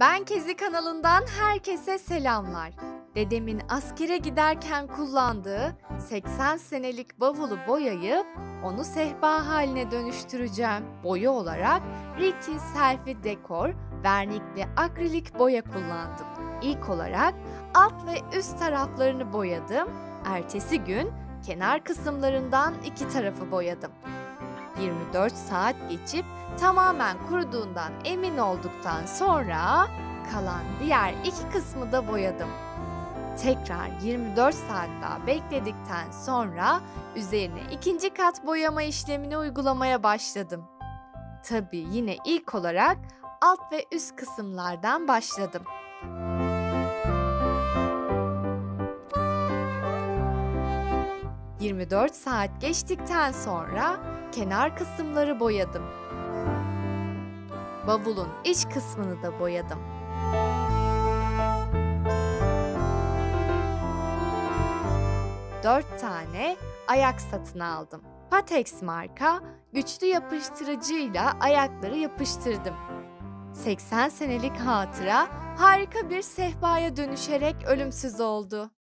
Ben Kezi kanalından herkese selamlar. Dedemin askere giderken kullandığı 80 senelik bavulu boyayıp onu sehpa haline dönüştüreceğim. Boya olarak Ricky Selfie Dekor vernikli akrilik boya kullandım. İlk olarak alt ve üst taraflarını boyadım. Ertesi gün kenar kısımlarından iki tarafı boyadım. 24 saat geçip tamamen kuruduğundan emin olduktan sonra kalan diğer iki kısmı da boyadım. Tekrar 24 saat daha bekledikten sonra üzerine ikinci kat boyama işlemini uygulamaya başladım. Tabii yine ilk olarak alt ve üst kısımlardan başladım. 24 saat geçtikten sonra kenar kısımları boyadım. Bavulun iç kısmını da boyadım. Dört tane ayak satın aldım. Patex marka güçlü yapıştırıcıyla ayakları yapıştırdım. 80 senelik hatıra harika bir sehpaya dönüşerek ölümsüz oldu.